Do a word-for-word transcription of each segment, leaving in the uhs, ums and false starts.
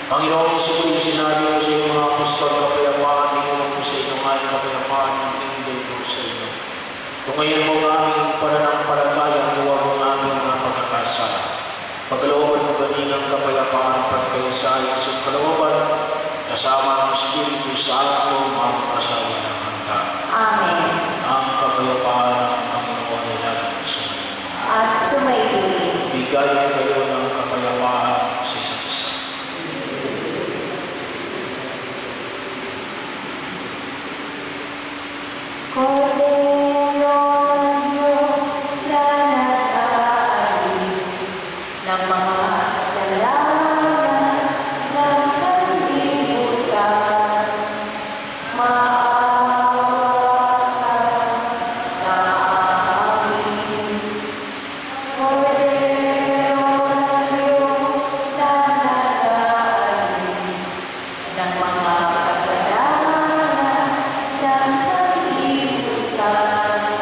Panginoon Jesucristo, sinabi mo sa iyong mga apostol, kapayapaan din mo po sa inyong ay kapayapaan ng tingin ko sa inyo. Kung ngayon mo ang aming pananampalataya, huwag mo ang aming mga pagkakasala. Pagkalooban mo ganin ang kapayapaan pagkayasaya sa kalooban, kasama ang Espiritu Santo, magpasawa ng hanggan. Amen. Ang kapayapaan ng Panginoon ay lagi sa inyo. At sumaybuli. Bigayan kayo ng kapayapaan sa isa't isa. Cordero ng Diyos na nag-aalis ng mga kasalanan ng sanlibutan, maawa ka sa amin. Cordero ng Diyos na nag-aalis ng mga kasalanan ng sanlibutan,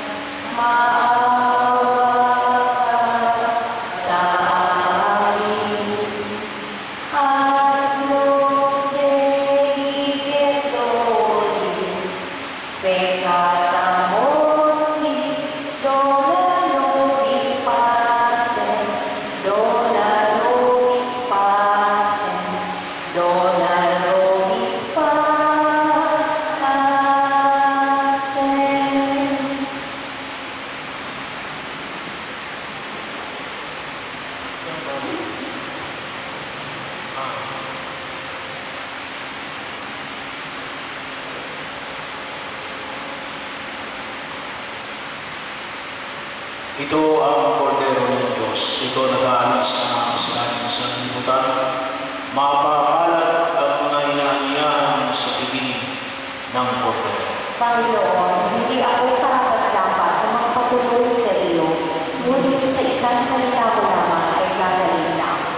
Ito ang Kordero ng Diyos. Ito nag-aalis ng mga kasalanan sa sanlibutan. Mapapalad ang mga inaanyahan sa piging ng Kordero. Panginoon, hindi ako karapat-dapat na magpatuloy sa iyo, ngunit sa isang salita mo lamang ay gagaling na ako.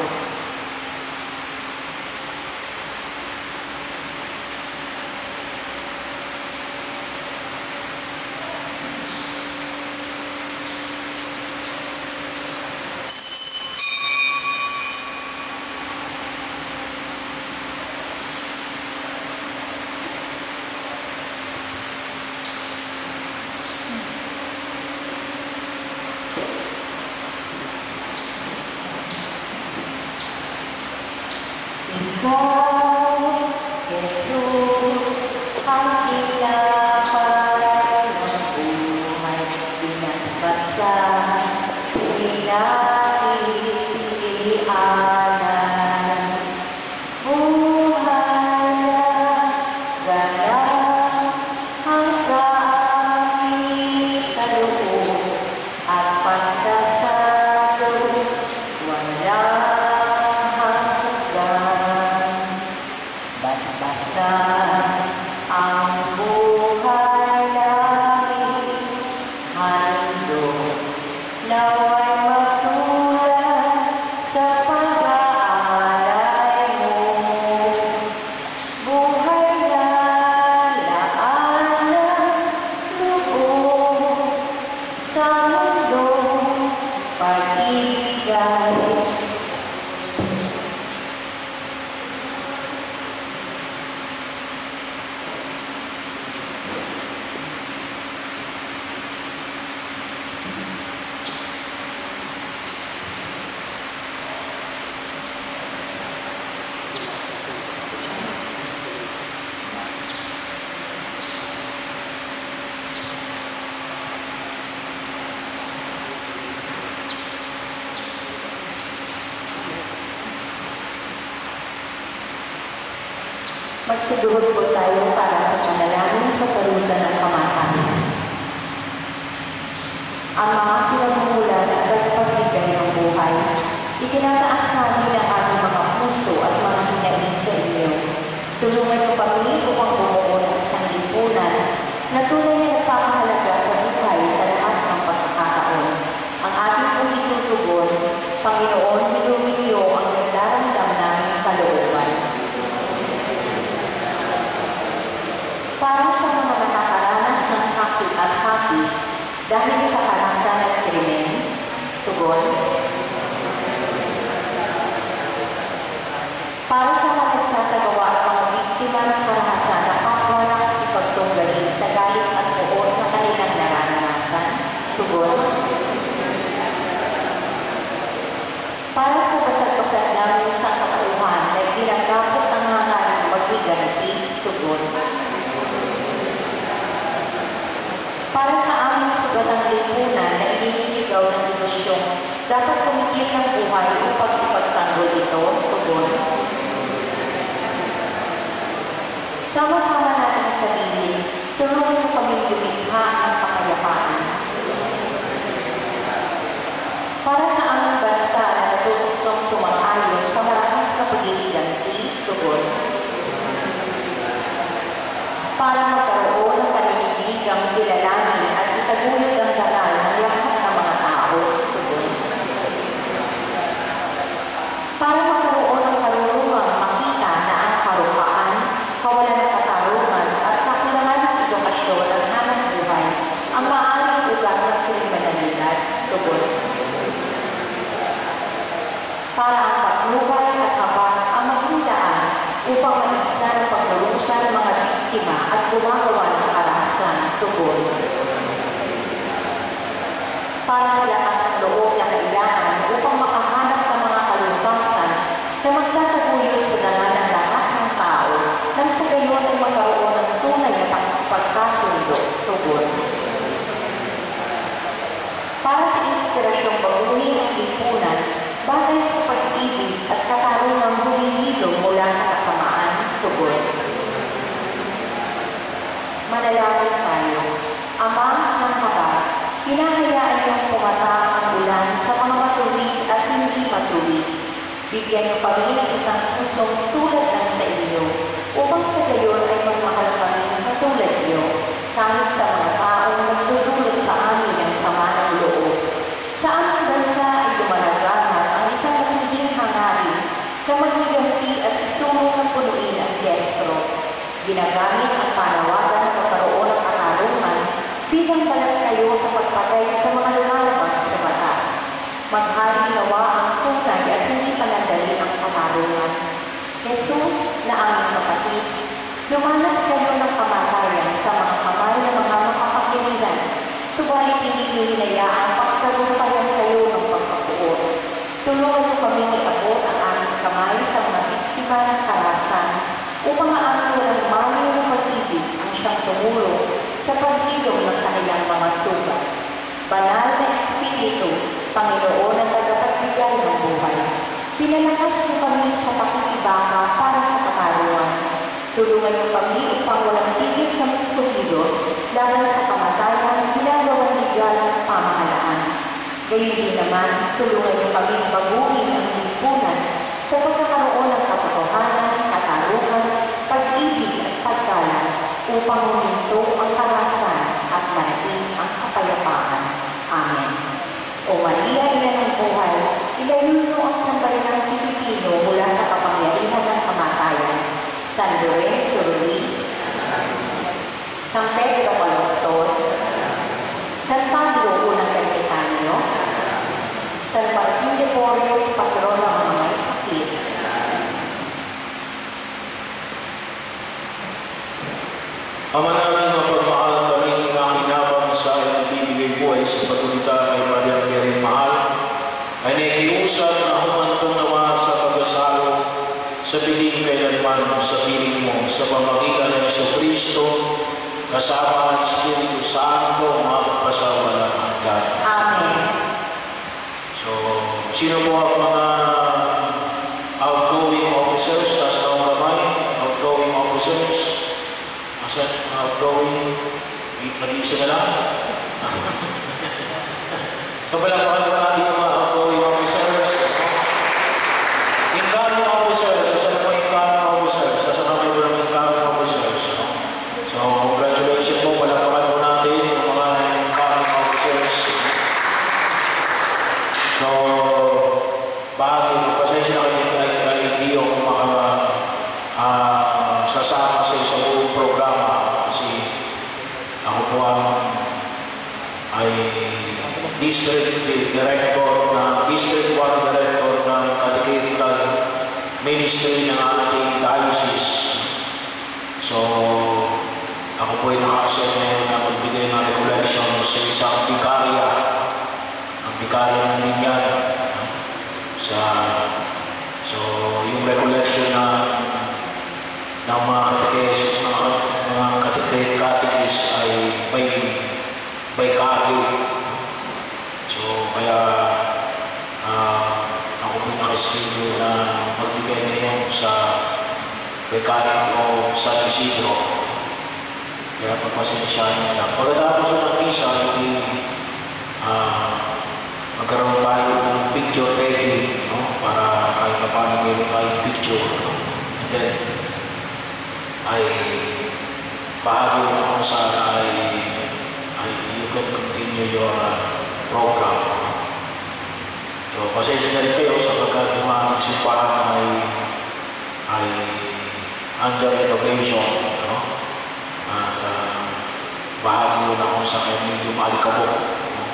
Ikaw, Jesus, ang tinapay ng buhay, pinaspasan, pinakikilianan. Buhay na ganap ang sa aming kaloob at pagsasalo, walang basbasan ang buhay namin, handog naway magtulad sa pag-aalay mo. Buhay na laan ng lubos sa mundo, pag-ibigay. Magsiduhod po tayo para sa panalangin sa parusa ng kamatayan. Ang mga pinagmulan at pagpagbigay ng buhay, itinataas namin ang ating mga puso at mga hinaing sa inyo. Tulungan niyo kami upang bumuo ng isang lipunan na tunay na nagpapahalaga sa buhay sa lahat ng pagkakataon. Ang ating pong itutugon, Panginoon, hinumin niyo ang nararamdam naming kalooban. Para sa mga nakakaranas ng sakit at hapis dahil sa karahasan at krimen, tugon. Para sa kaligtasan namin sa katauhan na ginagapos ng hangarin maghiganti, tugon. Para sa aming sugatang lipunan na inililigaw ng ilusyong dapat kumitil ng buhay upang ipagtanggol ito, tugon. Sama-sama natin sabihin, tulungan mo kaming lumikha ng kapayapaan. Para sa aming bansa na natutuksong sumang-ayon sa marakas na pag-iiganti, tugon. Para magkaroon ng kaliligang kilalanin at itaguyod ang dangal ng lahat ng mga tao, tugon. Para magkaroon ng karunungang makita na ang karuhaan, kawalan ng katarungan at kakulangan ng edukasyon at hanap buhay ang maaaring ugat ng kriminalidad, tugon. Para ang patnubay at habang ang maging daan upang maigsa ng pagkarusa ng mga biktima at gumagawa ng karahasan, tugon. Para sa lakas ng loob na kailangan upang makahanap ng mga kalungkasan na magtataguyod sa dangal ng lahat ng tao nang sa gayon ay magkaroon ng tunay na pagkasundo, tugon. Para sa inspirasyong baguhin ang lipunan batay sa pag-ibig at katarungang humihilom mula sa kasamaan, tugon. Manalangin tayo. Ama ng habag, hinahayaan niyong pumatang ang ulan sa mga matuwid at hindi matuwid. Bigyan niyo kami ng isang pusong tulad ng sa inyo, upang sa gayon ay magmahal kami katulad niyo, kahit sa mga taong nagdudulot sa amin ng sama ng loob. Sa aming bansa ay dumalagahan ang isang matinding hangarin na maghiganti at isulong ng punuin ang destro. Ginagamit ang panawagan ng pagkaroon ng katarungan bilang balat kayo sa pagpatay sa mga lumalabag sa batas. Maghari nawa ang tunay at hindi panandali ang katarungan. Jesus na aming kapatid, lumanas kayo ng kamatayan sa mga kamay ng mga makakapilihan, subalit hindi niyo hinayaan pagtagumpayan kayo ng pagkapuot. Tulungan niyo kami iabot ang aming kamay sa mga biktima ng karahasan upang ang aming walang maliw ng pag-ibig ang siyang tumulong sa paghilom ng kanilang mga sugat. Banal na Espiritu, Panginoon ang tagapagbigay ng buhay, pinalakas niyo kami sa pakikibaka para sa katarungan. Tulungan niyo kami upang walang tigil kami kumilos laban sa kamatayan ginagawang legal ng pamahalaan. Gayon din naman, tulungan niyo kami baguhin ang lipunan sa pagkakaroon ng katotohanan, katarungan, pag-ibig at paggalang upang huminto ang karahasan at marating ang kapayapaan. Amen. O Maria, ina ng buhay, ilayo niyo ang sambayanang Pilipino mula sa kapangyarihan ng kamatayan. San Lorenzo Ruiz, San Pedro Calungsod, San Pablo Unang Ermitanyo, San Martin de Porres, patron ng mga may sakit. Ama namin, mapagmahal kami na kinabang sa iyong bibigay buhay sa pagulita kay Maria Mary Mahal, ay nakiusap na humantong nawa sa pag-asalo sa piling kailanman sa piling mo sa pamagitan ng Jesucristo kasama ng Espiritu Santo magpasawalang hanggan. Amen. So, sino po ang mga outgoing officers? Taas na ang kamay. Outgoing officers. Masan outgoing? Nag-iisa na lang. So, palakpakan pa natin yung mga outgoing officers. Incoming officers. Isa na po incoming officers. Isa na po yung incoming officers. So, congratulations po. Palakpakan po natin yung mga incoming officers. So, bakit? Pasensya na kayo ay hindi ako maka uh, sasama sa isang buong programa kasi ako po ang ay district director na district one director ng catechetical ministry ng ating diocese. So, ako po ay naka-assign ngayon na magbigay ng regulation sa isang vicaria. Ang vicaria ng Linyan sa So, yung recollection na ng mga katikis, mga, mga katikis, katikis ay by, by copy. So, kaya uh, ako po nakaschedule na magbigay ngayon sa Recado o San Isidro. Kaya pagpasensyahan niyo lang. Pagkatapos ng misa, hindi uh, magkaroon tayo ng picture taking, no? Para kahit na paano meron tayong picture. No? And then, ay bahagi ng kung saan ay, ay you can continue your uh, program. No? So, pasensya na rin kayo sapagkat yung aming simbahan ay ay under renovation, no? Uh, sa bahagi na kung sa kaya medyo malikabok. No?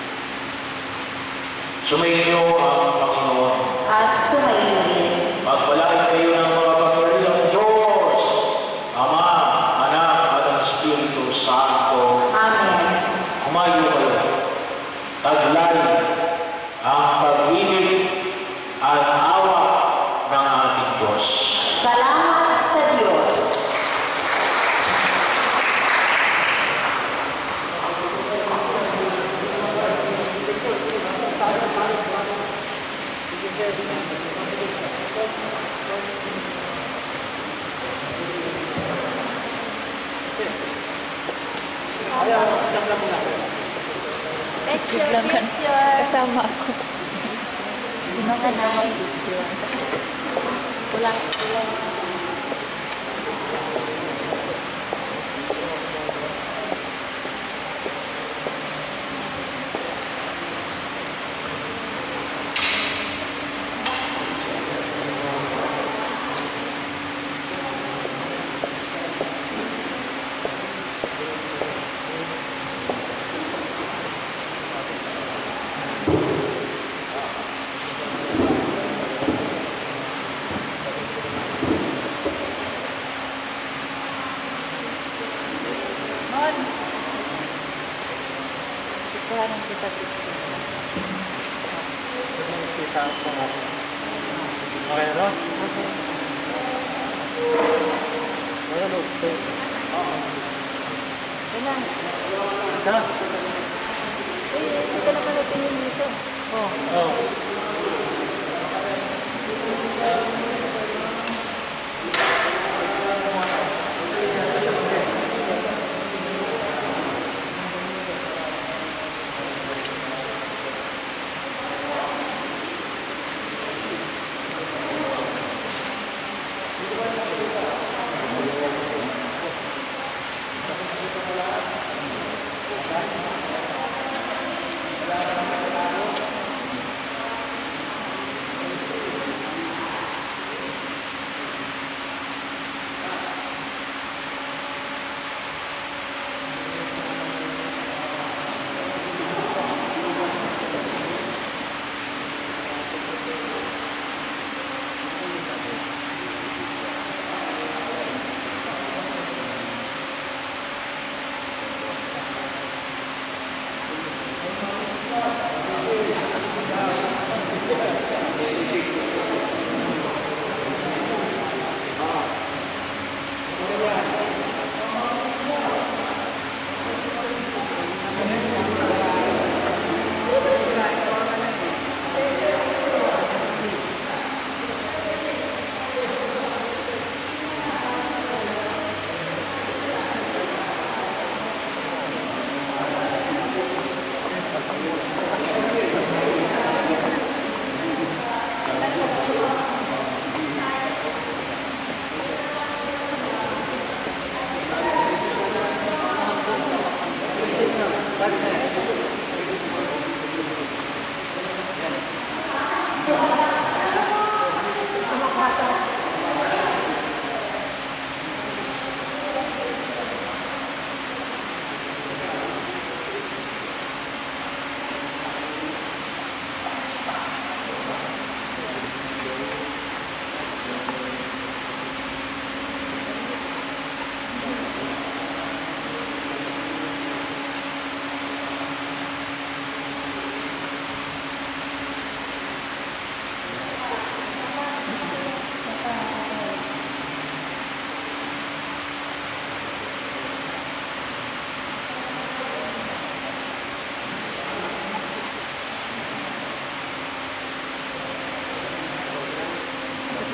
Sumainyo ang Panginoon. At sumainyo rin. Pagpalain kayo ng mga pagkariang Diyos, Ama, Anak, at ang Espiritu Santo. Amen. Kumayo kayo. Taglay ang pag-ibig at awa ng ating Diyos. Salamat sa Diyos. Biglang kan kasama ako. Di mga nice. Ulang, ulang. Kuhanan kita dito. Sita ako nga. Okay, no? Okay. Wala no, sir. Wala. Isa? Eh, hindi ka na pala tingin dito. Oh. Oo.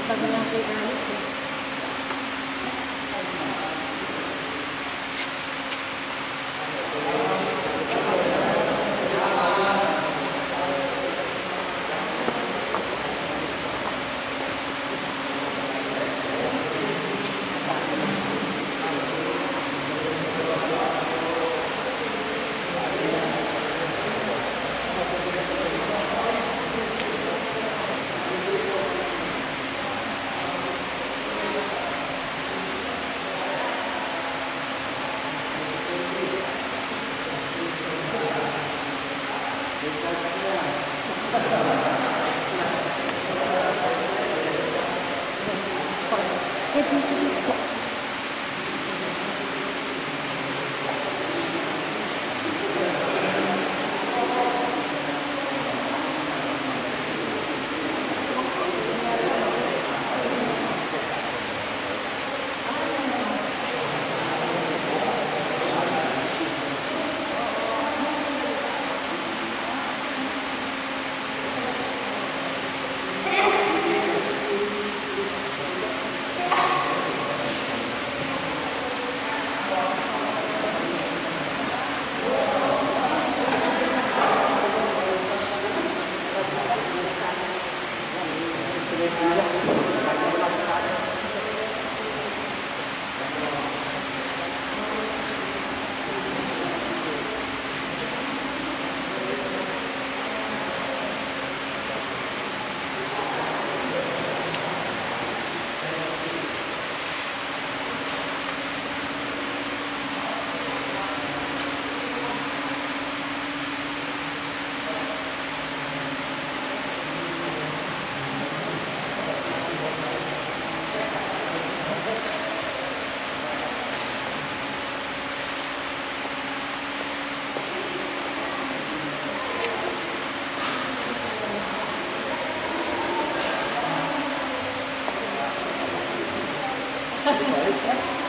Bago lang kay Alice eh. Sorry, sir.